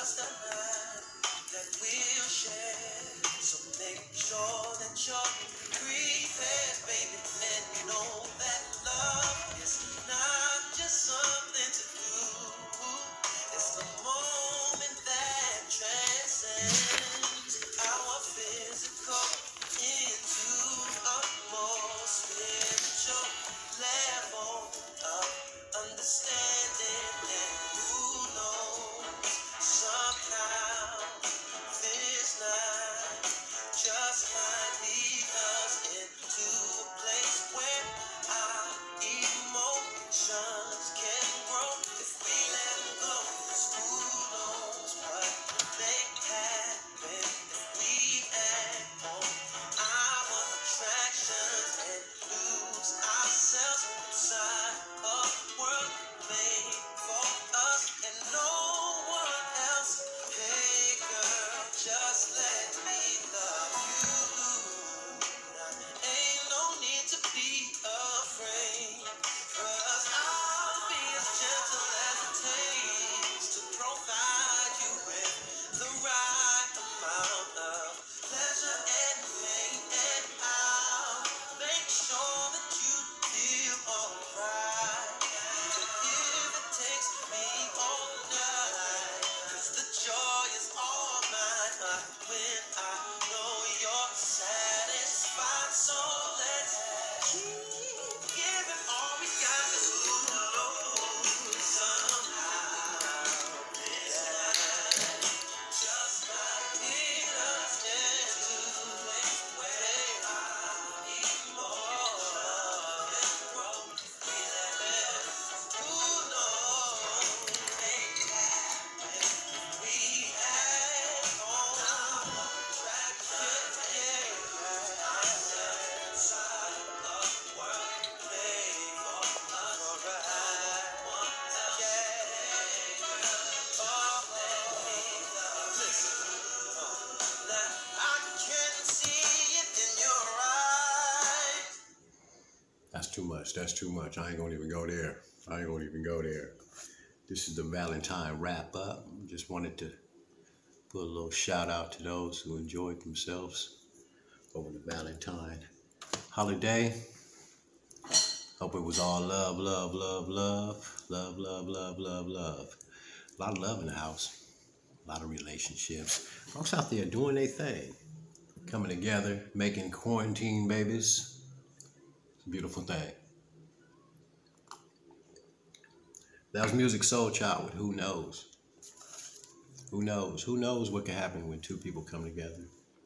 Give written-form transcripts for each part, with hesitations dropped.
just a night that we'll share. So make sure that you're prepared, baby, and know that love is not just something to do. It's the moment that transcends our physical into a more spiritual level of understanding. And who knows, somehow this night just might lead us into a place where our emotions can grow if we let them go. 'Cause who knows what may happen if we act on our attractions and lose ourselves inside a world made for us and no one else. Hey girl, just let me love you. Ain't no need to be afraid, 'cause I'll be as gentle as it takes to provide you with the right amount of pleasure and pain, and I'll make sure that you feel alright. And if it takes me all night, 'cause the joy is all mine when I know you're satisfied. So let's keep giving all we got, 'cause who knows, somehow this night just might lead us into a place where our emotions grow. We let it, who knows, make it happen. We act on our attraction, inside a world made for us. Alright, yeah. Oh, let me love. Listen, now I can see it in your eyes. That's too much. That's too much. I ain't gonna even go there. This is the Valentine wrap up. Just wanted to put a little shout out to those who enjoyed themselves over the Valentine holiday. Hope it was all love, love, love, love, love, love, love, love, love. A lot of love in the house. A lot of relationships. Folks out there doing their thing. Coming together, making quarantine babies. It's a beautiful thing. That was Musiq Soulchild with Who Knows. Who knows? Who knows what can happen when two people come together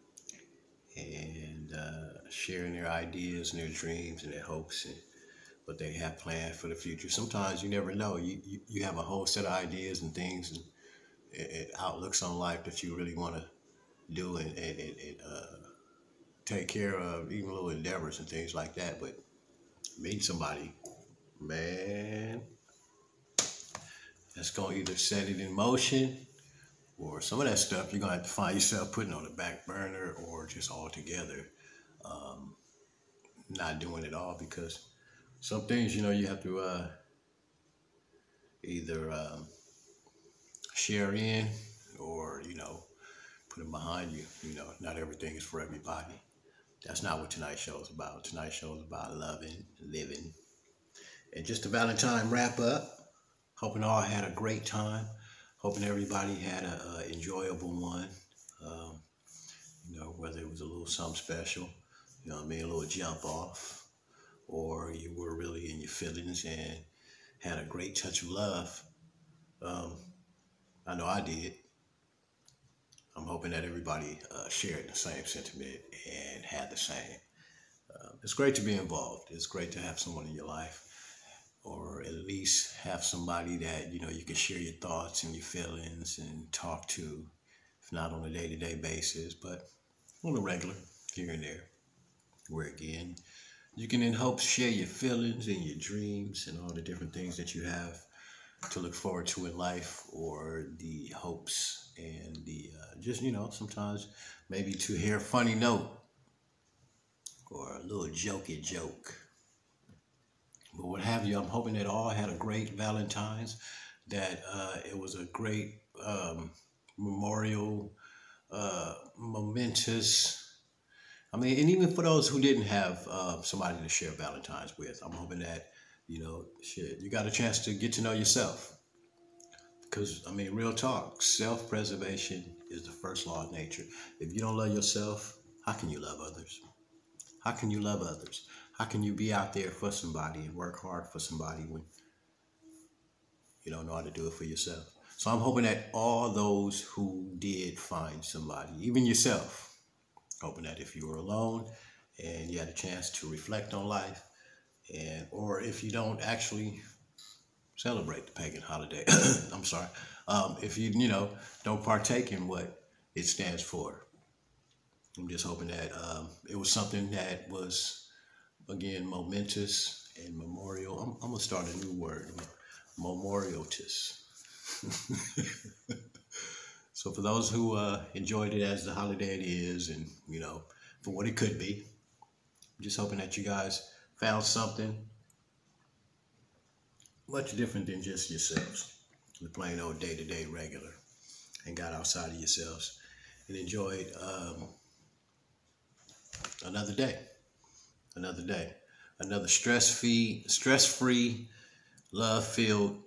and sharing their ideas and their dreams and their hopes and what they have planned for the future. Sometimes you never know. You have a whole set of ideas and things and outlooks on life that you really want to do and take care of, even little endeavors and things like that. But meeting somebody, man, that's going to either set it in motion, or some of that stuff you're going to have to find yourself putting on the back burner, or just altogether not doing it all, because some things, you have to either share in or, put them behind you. Not everything is for everybody. That's not what tonight's show is about. Tonight's show is about loving, living. And just a Valentine wrap up. Hoping all had a great time. Hoping everybody had a enjoyable one. Whether it was a little something special, a little jump off, or you were really in your feelings and had a great touch of love. I know I did. I'm hoping that everybody shared the same sentiment and had the same. It's great to be involved. It's great to have someone in your life, or at least have somebody that, you can share your thoughts and your feelings and talk to, if not on a day-to-day basis, but on a regular, here and there, where again, you can in hopes share your feelings and your dreams and all the different things that you have to look forward to in life, or the hopes and the, sometimes maybe to hear a funny note or a little jokey joke. But what have you, I'm hoping that all had a great Valentine's, that it was a great memorial, momentous. I mean, and even for those who didn't have somebody to share Valentine's with, I'm hoping that, shit, you got a chance to get to know yourself. Because, I mean, real talk, self preservation is the first law of nature. If you don't love yourself, how can you love others? How can you love others? How can you be out there for somebody and work hard for somebody when you don't know how to do it for yourself? So I'm hoping that all those who did find somebody, even yourself, hoping that if you were alone and you had a chance to reflect on life, and or if you don't actually celebrate the pagan holiday, I'm sorry, if you don't partake in what it stands for, I'm just hoping that it was something that was, again, momentous and memorial. I'm gonna start a new word, memorialous. So for those who enjoyed it as the holiday it is, and for what it could be, I'm just hoping that you guys found something much different than just yourselves, the plain old day-to-day regular, and got outside of yourselves and enjoyed another day, another stress-free, love-filled,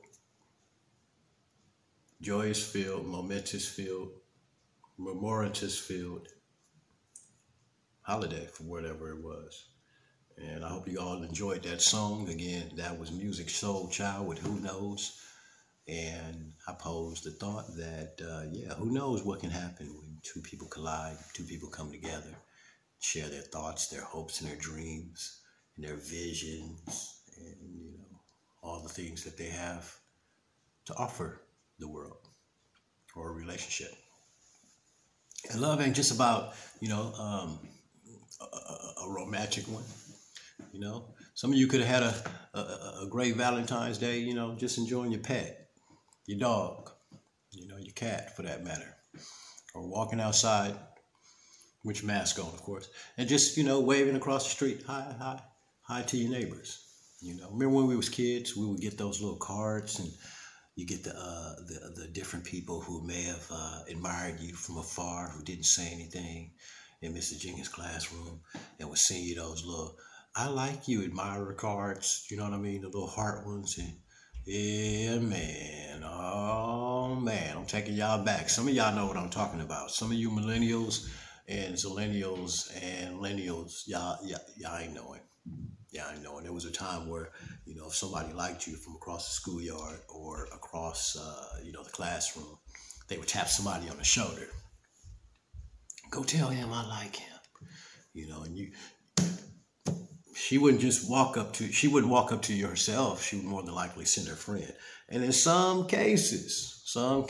joyous-filled, momentous-filled, memorious-filled holiday for whatever it was. And I hope you all enjoyed that song. Again, that was Musiq Soulchild with Who Knows. And I posed the thought that, who knows what can happen when two people collide, two people come together, share their thoughts, their hopes, and their dreams, and their visions, and, all the things that they have to offer the world or a relationship. And love ain't just about, a romantic one. Some of you could have had a great Valentine's Day, just enjoying your pet, your dog, your cat for that matter, or walking outside with your mask on, of course, and just, waving across the street, hi to your neighbors. Remember when we was kids, we would get those little cards, and you get the different people who may have admired you from afar, who didn't say anything in Mr. Jenkins' classroom, and would send you those little "I like you" admirer cards. You know what I mean? The little heart ones. And yeah, man. Oh man, I'm taking y'all back. Some of y'all know what I'm talking about. Some of you millennials and zillennials and lennials, y'all ain't knowing. Yeah, I know. And there was a time where, if somebody liked you from across the schoolyard or across, the classroom, they would tap somebody on the shoulder. Go tell him I like him. And she wouldn't walk up to you herself. She would more than likely send her friend. And in some cases,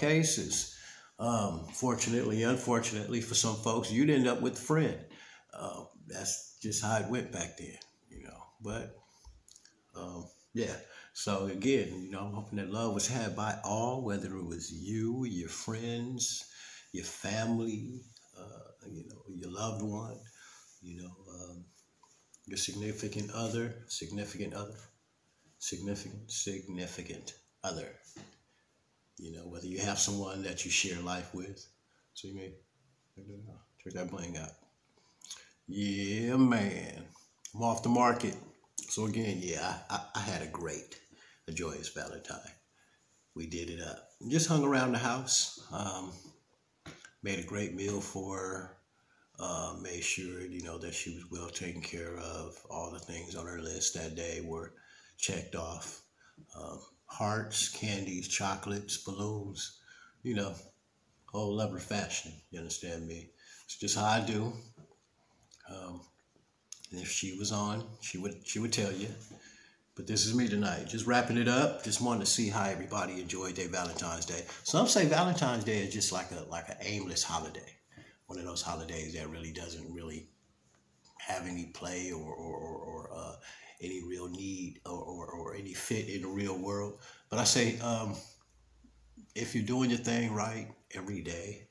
fortunately, unfortunately for some folks, you'd end up with a friend. That's just how it went back then, But, yeah. So again, I'm hoping that love was had by all, whether it was you, your friends, your family, your loved one, your significant other, whether you have someone that you share life with. So you may check that bling out. Yeah, man. I'm off the market. So again, I had a joyous Valentine. We did it up. Just hung around the house. Made a great meal for her. Made sure, that she was well taken care of. All the things on her list that day were checked off. Hearts, candies, chocolates, balloons, whole lover fashion. You understand me? It's just how I do. And if she was on, she would tell you. But this is me tonight, just wrapping it up. Just wanted to see how everybody enjoyed their Valentine's Day. Some say Valentine's Day is just like an aimless holiday, one of those holidays that really doesn't really have any play or any real need or any fit in the real world. But I say, if you're doing your thing right every day,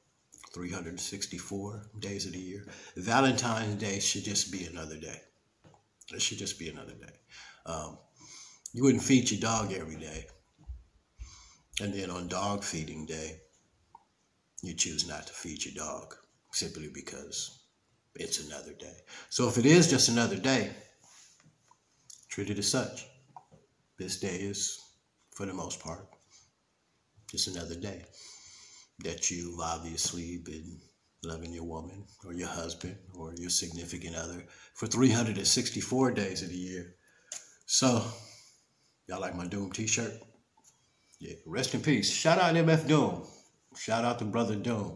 364 days of the year, Valentine's Day should just be another day. It should just be another day. You wouldn't feed your dog every day. And then on dog feeding day, you choose not to feed your dog simply because it's another day. So if it is just another day, treat it as such. This day is, for the most part, just another day that you've obviously been loving your woman or your husband or your significant other for 364 days of the year. So, y'all like my Doom t-shirt? Yeah, rest in peace. Shout out MF Doom. Shout out to Brother Doom.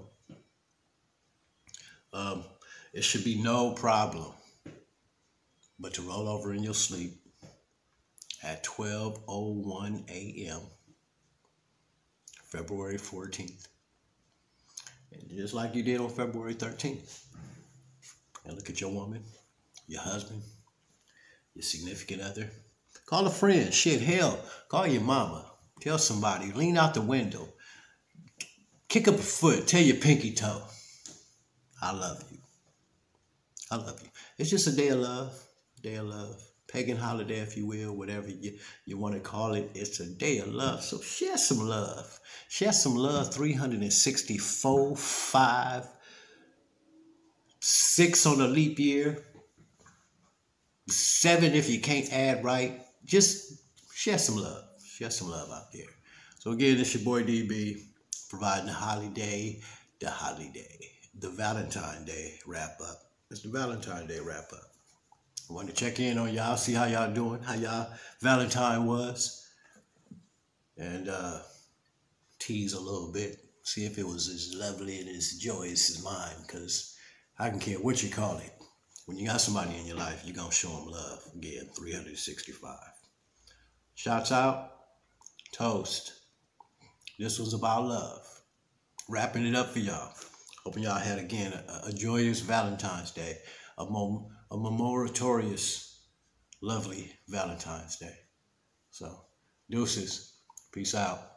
It should be no problem but to roll over in your sleep at 12:01 a.m. February 14th. And just like you did on February 13th. And look at your woman, your husband, your significant other. Call a friend. Shit, hell, call your mama. Tell somebody. Lean out the window. Kick up a foot. Tell your pinky toe. I love you. I love you. It's just a day of love. Day of love. Pagan holiday, if you will, whatever you want to call it. It's a day of love. So share some love. Share some love. 364, 5, 6 on a leap year. 7 if you can't add right. Just share some love. Share some love out there. So again, it's your boy DB providing the holiday, the Valentine Day wrap up. It's the Valentine Day wrap up. I wanted to check in on y'all, see how y'all doing, how y'all Valentine was, and tease a little bit, see if it was as lovely and as joyous as mine, because I don't care what you call it. When you got somebody in your life, you're going to show them love. Again, 365. Shouts out. Toast. This was about love. Wrapping it up for y'all. Hoping y'all had, again, a joyous Valentine's Day. A memoritorious, lovely Valentine's Day. So, deuces. Peace out.